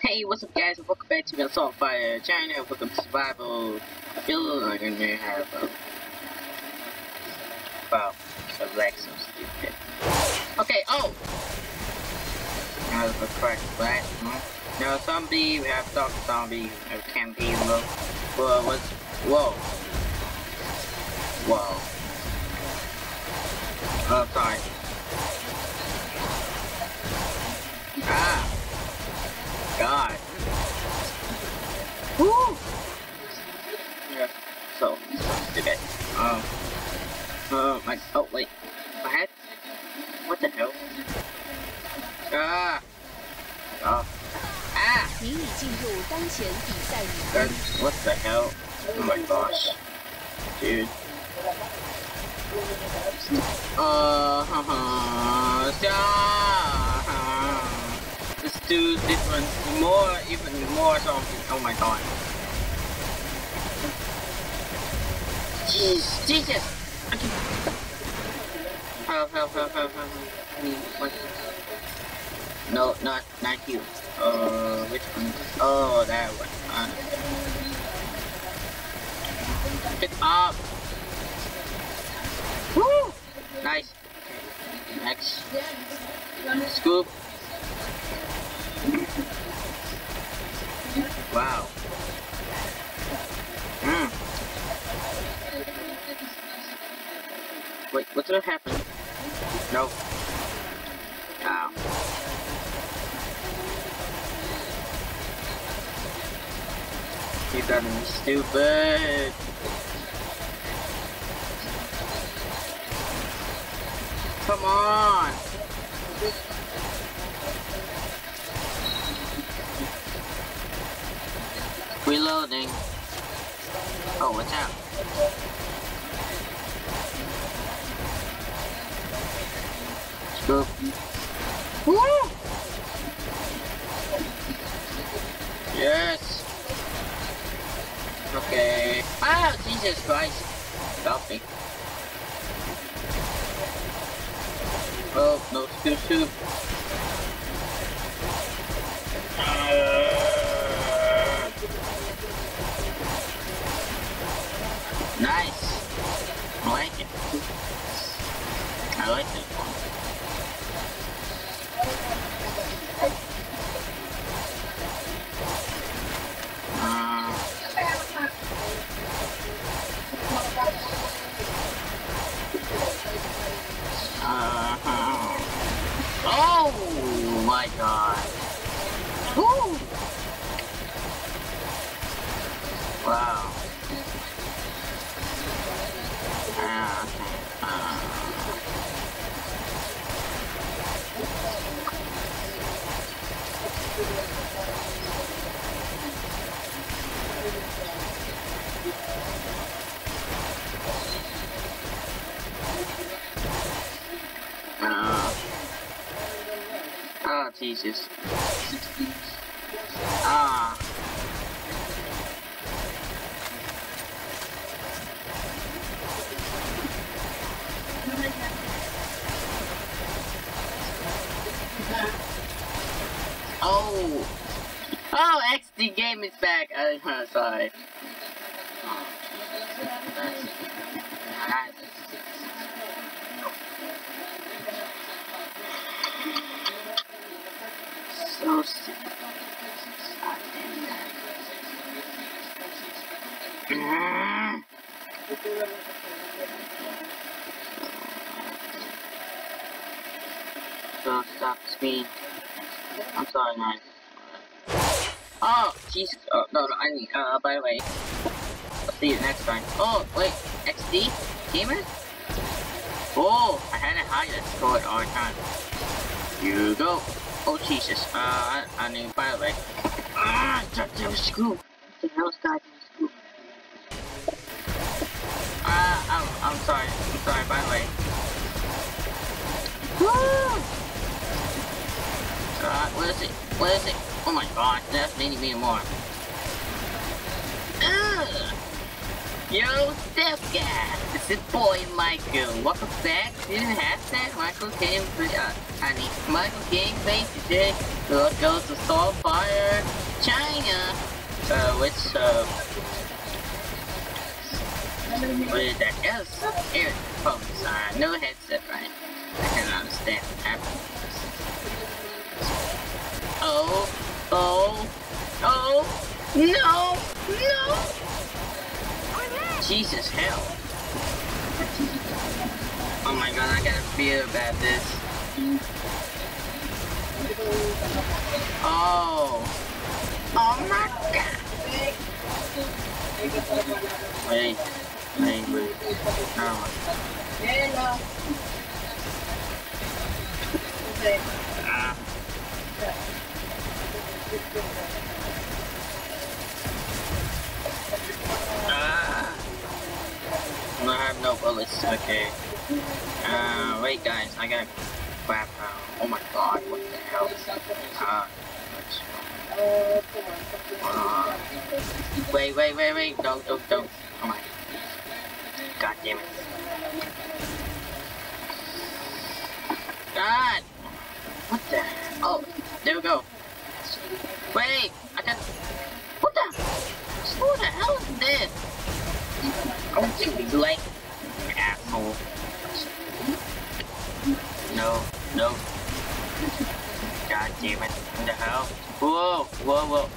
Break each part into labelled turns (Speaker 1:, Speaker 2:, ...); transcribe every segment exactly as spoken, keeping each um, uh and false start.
Speaker 1: Hey, what's up guys, welcome back to the Assault Fire channel, welcome to Survival. I feel like I'm gonna have a... Wow, select some stupid. Okay, oh! Now the correct black. Hmm? No, zombie, we have dog zombie, we have campaign look. Whoa, what's... Whoa. Whoa. Oh, sorry. Ah! God. Woo! Yeah. So, okay. Um. Oh my. Oh wait. My head. What the hell? Ah. Oh. Ah. Then what the hell? Oh my gosh, dude. Uh. Haha. Stop. Let's do different, more, even more zombies. Oh my god. Jeez, Jesus! Help, help, help, help, help. I mean, what? No, not, not you. Uh, which one? Oh, that one. Uh, pick up! Woo! Nice. Okay, next. Scoop. Wow. Mm. Wait, what's gonna happen? No. Ow. You got me stupid. Come on. Reloading. Oh, what's out? Scoop. Woo! Yes. Okay. Ah, Jesus Christ! Stop me. Oh no, scoop, scoop. Uh, Nice. I like it. I like this one. Uh, uh, oh my god. Woo! Wow. Uh, uh. Uh. Oh, Jesus. Ah. Oh! Oh, X D game is back! I'm uh, sorry. So stupid. Mm. So stop the screen. I'm sorry, man. Oh, Jesus. Oh, no, no, I mean, uh, by the way, I'll see you next time. Oh, wait, X D? Gamer? Oh, I had to hide that score all the time. You go. Oh, Jesus. Uh, I, I mean, by the way. Ah, that was Scoop. What the hell's that Scoop? Ah, uh, I'm, I'm sorry. I'm sorry, by the way. Woo! God, what is it? What is it? Oh my god, that's many, many more. Ugh. Yo, Step Guy! It's your boy Michael. Welcome back to hashtag Michael King. Uh, I mean, Michael King Face today. We'll go to Starfire, China. Uh, which, uh, what is that? Yes, earphones. Uh, no headset, right? I can understand what happened. Oh, oh, oh, no, no! Jesus, hell. Oh my god, I gotta feel about this. Oh. Oh my god. Wait, wait, wait. No. Ah. Ah. I have no bullets. Okay. Uh, wait, guys. I gotta grab. Uh, oh my god! What the hell? Uh, uh, wait, wait, wait, wait! Don't, don't, don't! Oh my! God damn it! God! What the? Oh, there we go. Wait! I got. What the? Who the hell is this? Oh, you like asshole. No, no. God damn it. What the hell? Whoa, whoa, whoa.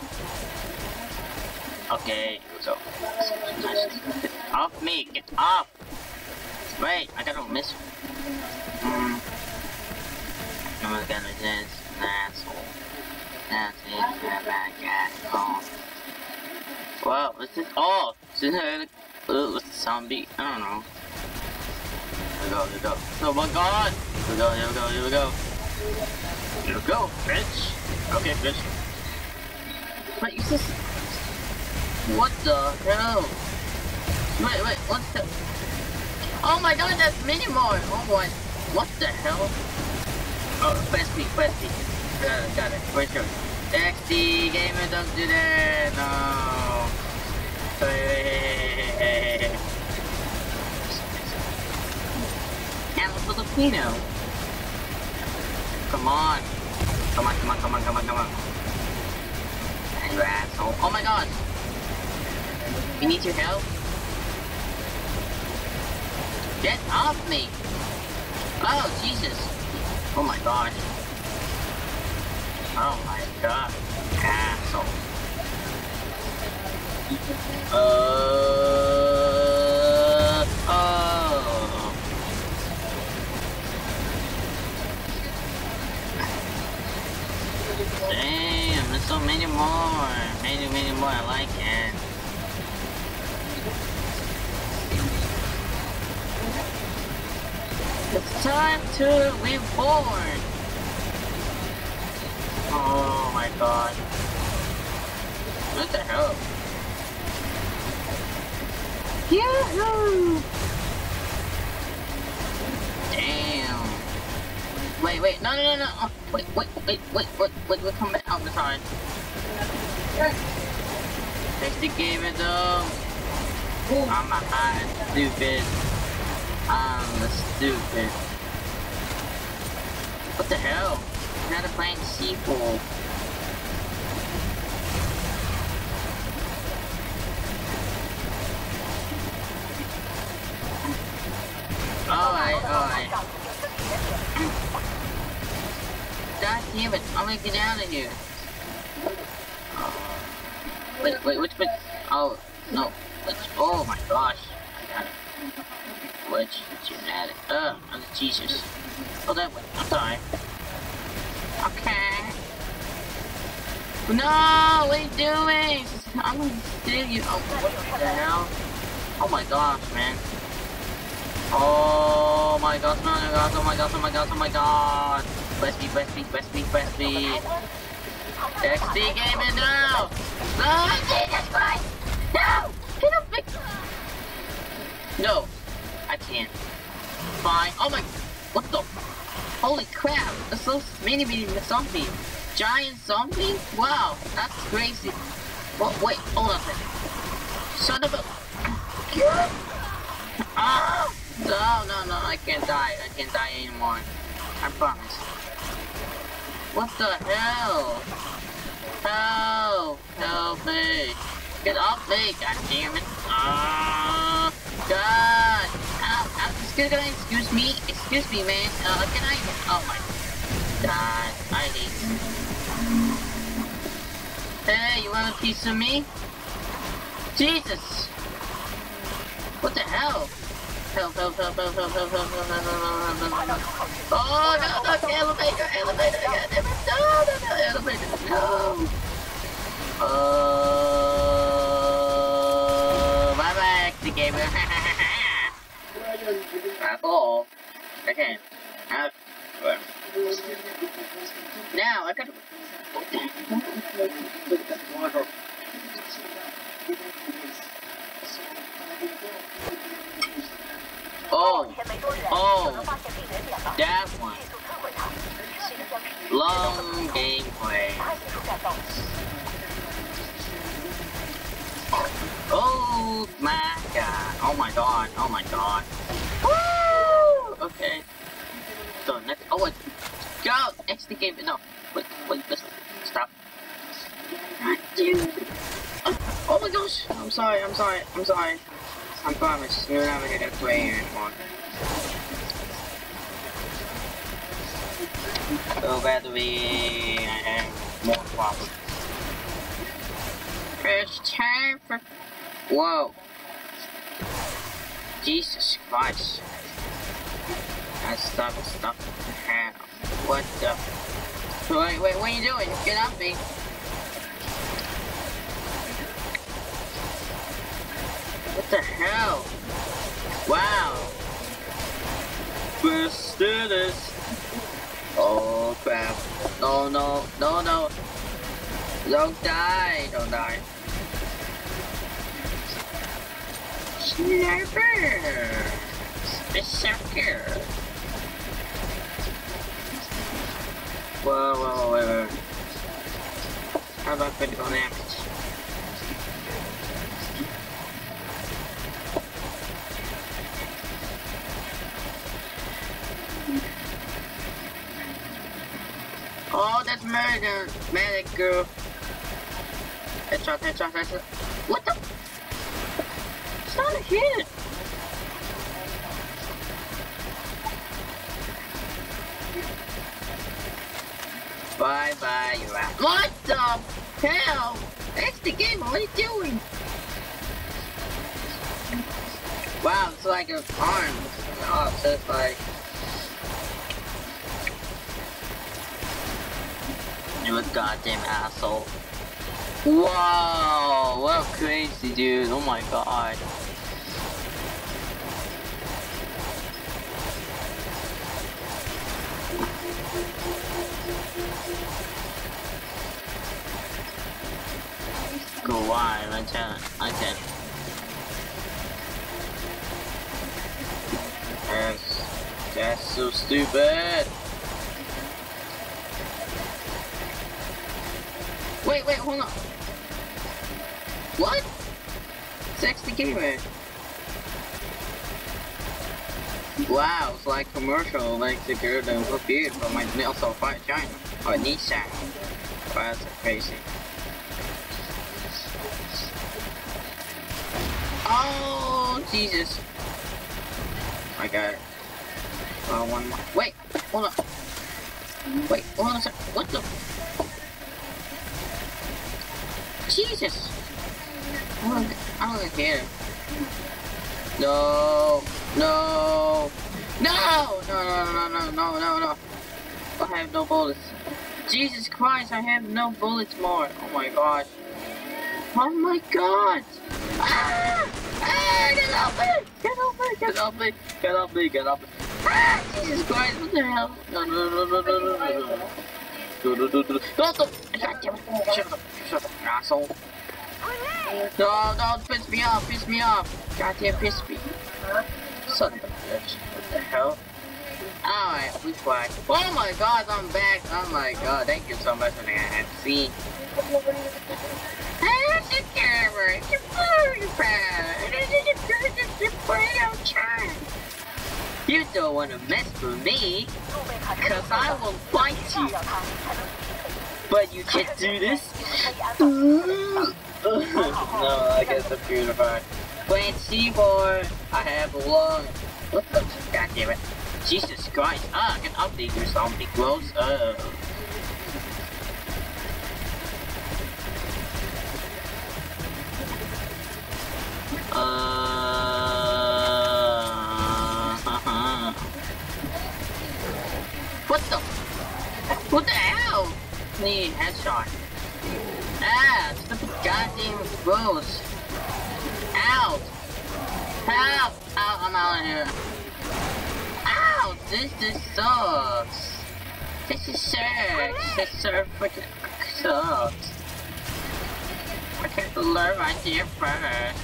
Speaker 1: Okay, so. Get off me, get off! Wait, I gotta miss. Hmm. I'm gonna do this. An asshole. That's it, that bad guy. Oh. Wow, what's this? Oh! Is it uh, what's the zombie? I don't know. Here we go, here we go. Oh my god! Here we go, here we go, here we go. Here we go, bitch! Okay, bitch. Wait, is this... What the hell? Wait, wait, what's the... Oh my god, that's many more! Oh boy. What the hell? Oh, fast speed, fast speed. Got it, got it. Wait, sure. X D gamer, don't do that! No! Hey, and Filipino. Come on. Come on, come on, come on, come on, come on. And you asshole. Oh my god. We need your help. Get off me. Oh, Jesus. Oh my god. Oh my god. Asshole. Uh, oh. Damn, there's so many more. Many, many more. I like it. It's time to reborn. Oh my god. What the hell? Yahoo! Damn. Wait, wait, no, no, no, no. Oh, wait, wait, wait, wait, wait, wait, wait, come back. Oh, I'm sorry. Fix the game though. I'm a hot stupid. I'm the stupid. What the hell? Now they're playing sequel. Alright, alright. God damn it, I'm gonna get out of here. Oh. Wait, wait, which, which, oh, no, which, oh my gosh. I got it. Which, genetic, uh, oh, Jesus. Oh, that way, I'm sorry. Okay. No, what are you doing? I'm gonna steal you. Oh, what the hell? Oh my gosh, man. Oh my gosh, oh my gosh, oh my gosh, oh my gosh, oh my god. West speed, west speed, west speed, west speed. X D gaming now! Oh, Jesus Christ! No! Get up, big... No, I can't. Fine. Oh my... What the... Holy crap! There's so many, many zombies. Giant zombie? Wow, that's crazy. Well, wait, hold on a second. Son of a... Ah! No, no, no, I can't die. I can't die anymore. I promise. What the hell? Help! Help me! Get off me! God damn it! Ah! God! Ow! Ow! Excuse me! Excuse me! Excuse me, man! Uh, can I? Oh my God! I hate you. Hey, you want a piece of me? Jesus! What the hell? Help! Help! Help! Help! Help! Help! Help! Help! Help! Help! Help! Oh no! No! Elevator! Elevator! God damn it! No! No! No! Elevator! No! Oh! Bye bye, X D Gamer. That's all. Okay. Now, now I gotta. Oh, oh, that one. Long gameplay. Oh my god. Oh my god. Oh my god. Woo! Okay. So next. Oh wait. Go. X D game. No. Wait. Wait. Listen. Stop. God, dude. Oh my gosh. I'm sorry. I'm sorry. I'm sorry. I promise. You're never gonna play here anymore. So badly, I have more problems. It's time for. Whoa. Jesus Christ. That stuff is stuff. What the? Wait, wait, what are you doing? Get off me. What the hell? Wow. Let's do this. Oh crap. No, no, no, no. Don't die. Don't die. Sniper. Berserker. Whoa, whoa, whoa, whoa. How about critical damage? Oh, that's murder, medic girl. Headshot, headshot, headshot. What the? It's not a hit. Bye bye, you're out. What the hell? That's the game. What are you doing? Wow, it's like an arm. Oh, so it's like. You a goddamn asshole. Wow, what crazy dude. Oh my god. Go wide, I can I can. That's that's so stupid. Wait, wait, hold on. What? Sexy gamer. Wow, it's like commercial, like the girl that was appeared from my nail so far China. Or Nissan. Wow, that's crazy. Oh, Jesus. I got it. Oh, one more. Wait, hold on. Wait, hold on a second. What the? Jesus! I don't, I don't care. No! No! No! No, no, no, no, no, no, no. I have no bullets. Jesus Christ, I have no bullets more. Oh my god. Oh my god! Ah! Ah! Get off me! Get off me! Get off me! Get off me! Get off me! Ah! Jesus Christ, what the hell? No, no, no, no, no, no, no, no. No, no, no, no, no. God damn it. Shut up. Shut up, asshole. No, don't piss me off. Piss me off. Goddamn piss me. Son of a bitch. What the hell? Alright, we fly. Oh my god, I'm back. Oh my god, thank you so much for that. I had seen. Hey, that's a camera. It's a very bad. It is a very turn. You don't wanna mess with me, cause I will fight you. But you can't do this. No, I guess I'm purified. Playing Seaboard, I have one. What the? God damn it. Jesus Christ. Ah, I can update your zombie close. Oh. Uh. What the? What the hell? Need headshot. Ah, stupid goddamn gross. Out! Help! Out! I'm out of here. Ow! This this sucks. This is sucks. This so freaking sucks. I can't learn right here first.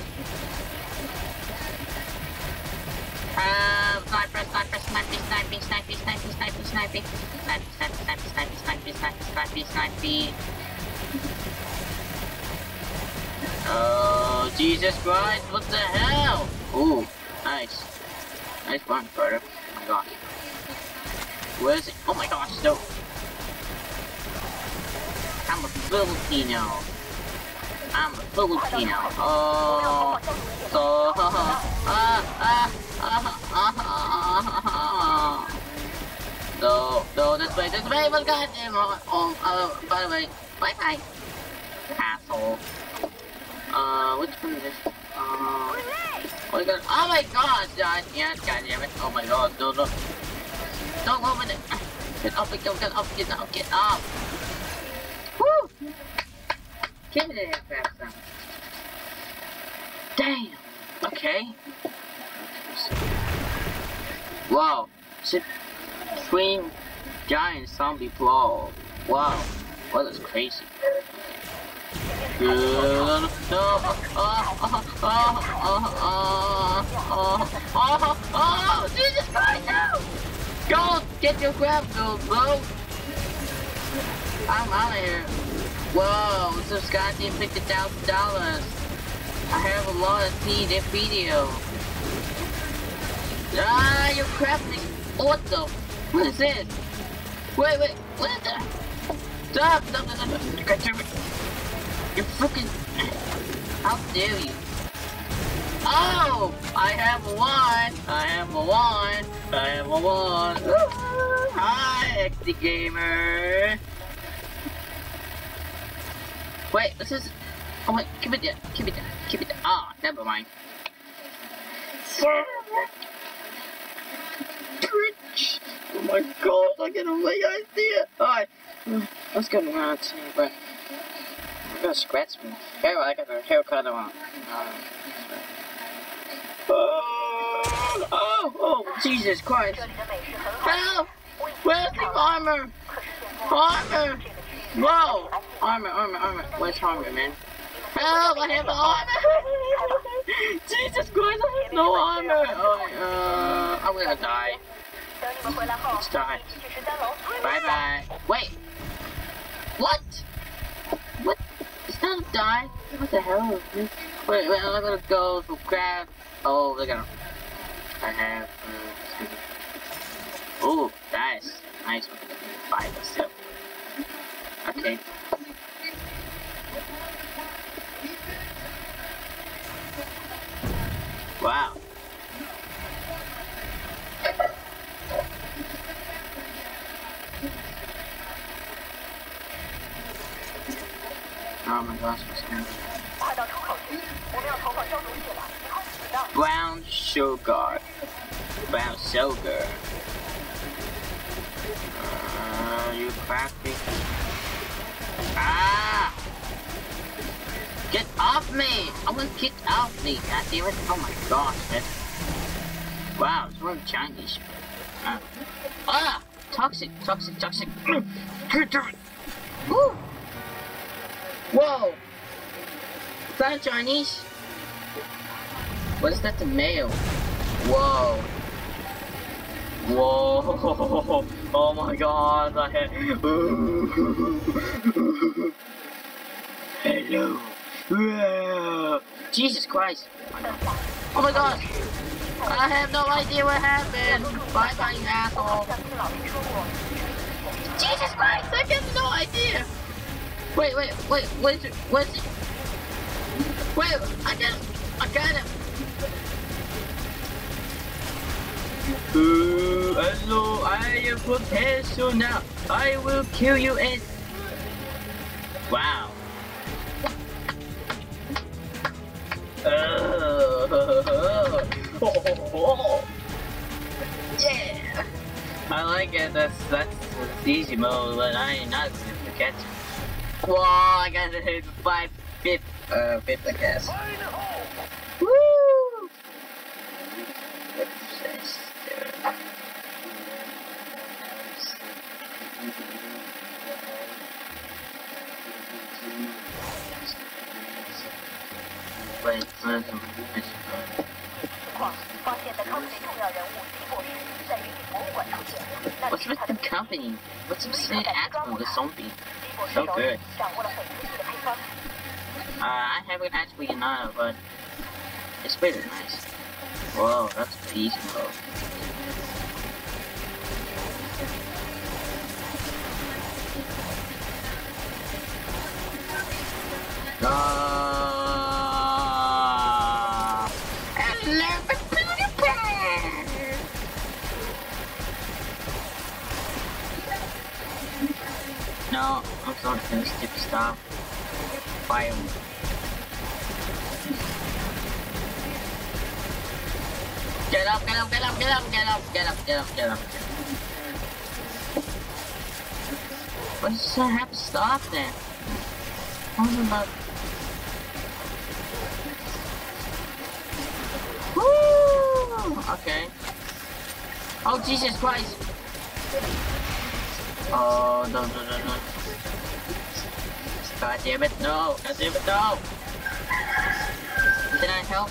Speaker 1: Um, sniper, sniper, sniping, sniping, sniping, sniping, sniping, sniping, sniping, sniping, sniping, sniping, sniping, sniping, sniping. Oh, Jesus Christ, what the hell? Ooh, nice. Nice one, brother. Oh my gosh. Where is it? Oh my gosh, no. I'm a Filipino. I'm a Filipino. Oh, so, ah, ah, ah, ah, ah. No, no, this way, this way, but goddamn. Oh, oh, uh, by the way, bye bye. Asshole. Uh, which one is this? Uh, oh my god, oh my god, god, yeah, god damn it, oh my god, no, no, don't open it, get up, get up, get up, get up, get up, woo, give me that crap sound, damn, okay, wow, Supreme Giant Zombie Brawl, wow, well, that's crazy. No, no, oh, oh, oh, oh, oh, oh, oh, Jesus Christ, no! Go, get your grab gold, bro! I'm out of here. Whoa, this goddamn fifty thousand dollars. I have a lot of see that video. Ah, you're crafting. What the? What is this? Wait, wait, what is that? Stop, stop, stop, stop. You freaking... How dare you? Oh! I have a one! I have a one! I have a one! Hi, X D Gamer! Wait, this is... Oh wait, keep it there, keep it there, keep it there. Ah, oh, never mind. Oh my god, I get a big idea! Alright, let's go around to but I'm gonna scratch me. Hey, I got a haircut on. Uh, oh, oh, oh, Jesus Christ. Help! Where's the armor? Armor! Whoa! Armor, armor, armor. Where's armor, man? Help! I have the armor! Jesus Christ, I have no armor! Oh, uh, I'm gonna die. Let's die. Bye bye. Wait! What? What? It's not a die? What the hell? Wait, wait, I'm gonna go to grab. Oh, they're gonna. I have. Uh, oh, nice. Nice one. Five or seven. Okay. Wow. Oh my gosh, brown sugar. Brown sugar. Uh, you crafty. Ah! Get off me! I want to get off me! God damn it! Oh my gosh, man. Wow, it's really Chinese. Uh, ah! Toxic, toxic, toxic. Woo! Whoa! Is that Chinese? What is that, the mail? Whoa! Whoa! Oh my god! I had... Hello! Jesus Christ! Oh my god! I have no idea what happened. Bye bye, you asshole. Jesus Christ, I have no idea. Wait, wait, wait, what is it? What is it? Wait, I got him. I got him. Ooh, hello, I am professional. I will kill you and... Wow. Uh, yeah. I like it. That's that's, that's easy mode, but I ain't not to catch it. Whoa! I got to hit five, fifth, uh, fifth, I guess. Woo! What's this? Wait, where's the mission? 发现的康最重要人物提博士在云顶博物馆出现。What's with the company? What's with the act with the zombie? So good. Uh, I haven't actually enough, but it's really nice. Whoa, that's peaceful. Uh, No, I'm sorry, stupid stop. Fire. Get up, get up, get up, get up, get up, get up, get up, get up. What does that have to stop then? What about... Woo! Okay. Oh, Jesus Christ! Oh, no, no, no, no. God damn it, no! God damn it, no! Did I help?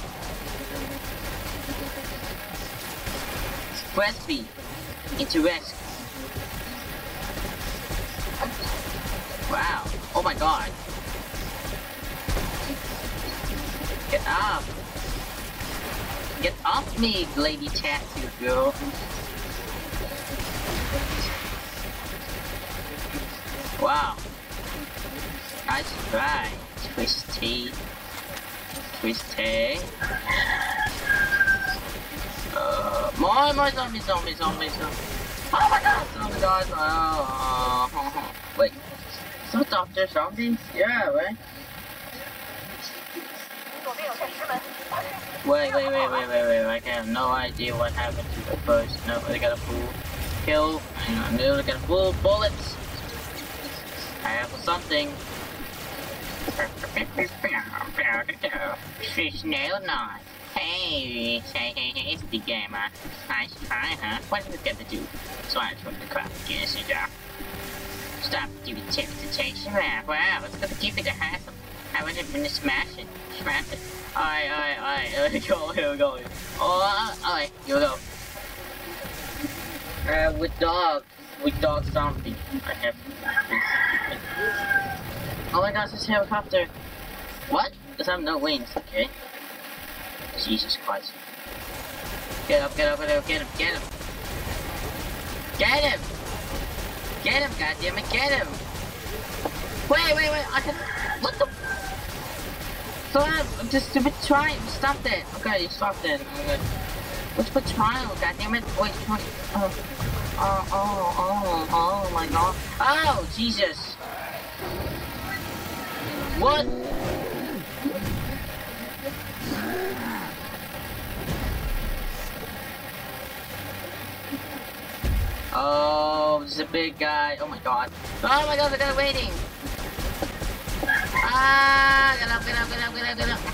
Speaker 1: Press B. Into rest. Wow. Oh my god. Get up. Get off me, lady tattoo girl. Wow. Nice try. Twisty. Twisty. Uh, more, more zombies, zombies, zombies, zombies. Oh my god! Zombie guys. Oh, oh. Wait. So Doctor Zombies? Yeah, right? Wait, wait, wait, wait, wait, wait. I have no idea what happened to the first. No, they got a full kill. I know they got a full bullets. I have something. She's nailed on. Hey, hey, hey, hey, it's the gamer. Nice try, huh? What did we get to do? So I took the crap against it. Stop giving tips to change the map. Wow, let's go to keep it a hassle. I would have been to smash it. Smash it. Alright, alright, alright. Here we go, here we go. Oh, alright, here we go. Uh, with dog. With dog zombie. I have. Oh my gosh, this helicopter. What? Does have no wings. Okay. Jesus Christ. Get up, get up, get up, get him, get him. Get him! Get him, goddammit, get him! Wait, wait, wait, I can... What the... So I'm just stupid trying, stop that. Okay, you stopped it. Okay. What's for trial, goddammit? Wait, wait, oh, oh, oh, oh, oh my god. Oh, Jesus! What? Oh, this is a big guy. Oh my god. Oh my god, the guy waiting. Ah, get up, get up, get up, get up, get up.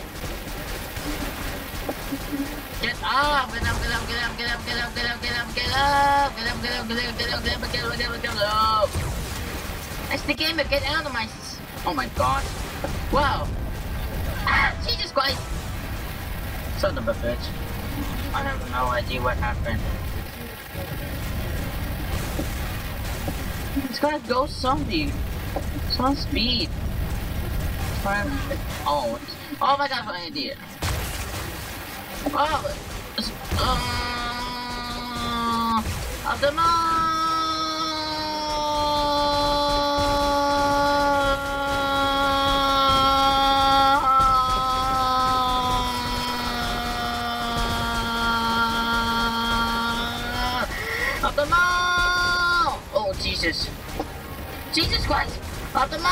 Speaker 1: Get up, get up, get up, get up, get up, get up, get up, get up, get up, get up, get up, get up, get up, get up, get up, get up, get up, get up. That's the gamer, get out of my... Oh my god. Wow. Ah, Jesus Christ. Son of a bitch. I have no idea what happened. It's got a ghost zombie. It's on speed. Oh, oh my god, my idea. Oh, Uh, of the Of the mall! Oh, Jesus. Jesus Christ! Of the mall!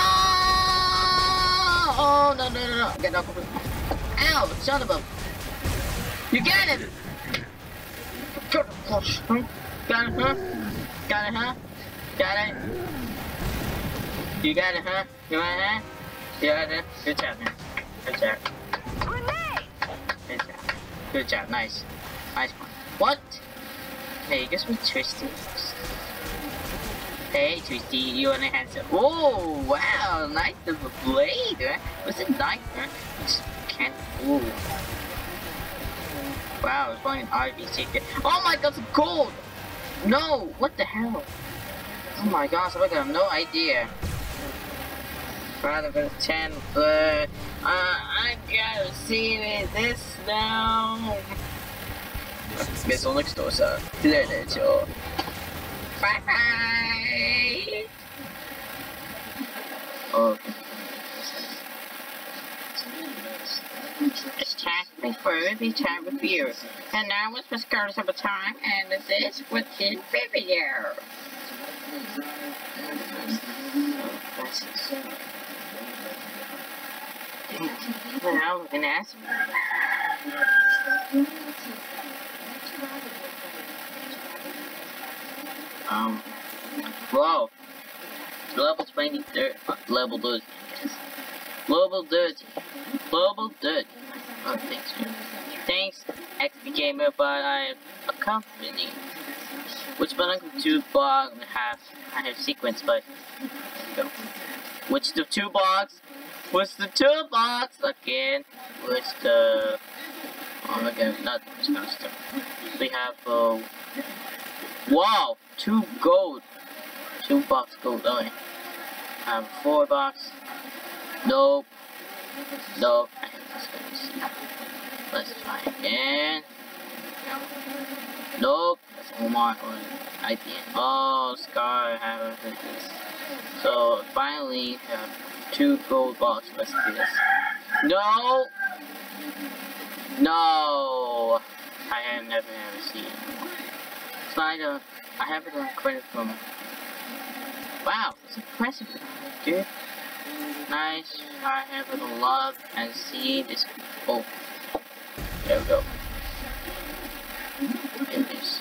Speaker 1: Oh, no, no, no, no. Get off of it. Ow, son of a... You got it! Got it, huh? Got it, huh? Got it, huh? Got it? You got it, huh? You got it, huh? You got it? Good job, man. Good job. Good job. Good job. Nice. Nice one. What? Hey, guess what, Twisty? Hey, Twisty, you wanna have some? Oh, wow, nice little blade, huh? Was it nice, huh? Just can't. Ooh. Wow, it's going an R V secret. Oh my god, it's gold! No, what the hell? Oh my gosh, I got no idea. Rather than ten, but uh, I gotta see this now. Missile next door, sir. Let's go. Bye bye. Okay. It's time to be through, be time with you. And now it's Miss Curtis of a time, and this is Wicked Video. Now we're gonna ask. Um, whoa. Level twenty-three, uh, level dirty. Global dirty. Global dirty. Oh, thanks, man. Thanks, X P Gamer, but I a company. Which belongs to two blog and a half. I have sequence, but go. Which the two blogs? What's the two blogs again? What's the oh again, not this kind of stuff. We have uh wow, two gold. Two box gold, oh yeah. I have a four box. Nope. Nope. I have this one. See. Let's try again. Nope. That's Omar or I P N. Oh, Scar, I haven't heard this. So finally, have two gold box. Let's do this. No. No. I have never ever seen it before. So I don't. I have it on credit from. Wow, it's impressive, dude. Nice. I have it on love and see this. Oh, there we go. It is.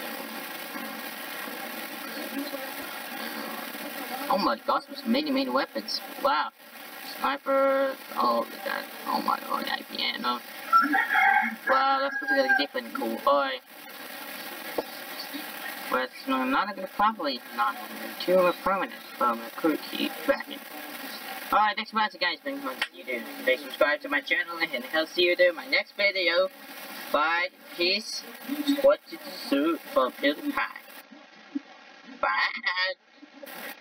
Speaker 1: Oh my gosh, there's many, many weapons. Wow. Sniper. Oh, we got. Oh my god, I P N. Oh. Wow, that's supposed to get different cool. Boy. But I'm not gonna probably not too permanent from a cookie dragon. Alright, thanks for watching, guys. Thanks for watching you do. Please subscribe to my channel and I'll see you in my next video. Bye, peace. What did you do for PewDiePie? Bye.